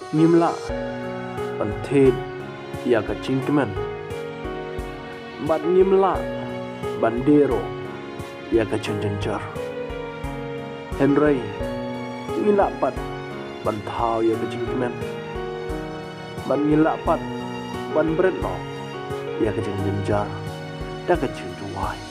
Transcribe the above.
ngimla ban the ya ka chingmen bat ngimla bandero ya ka chenjenjar henry ngila pat ban thao ya ka chingmen ban ngila pat ban bret no ya ka chenjenjar da ka chenjuai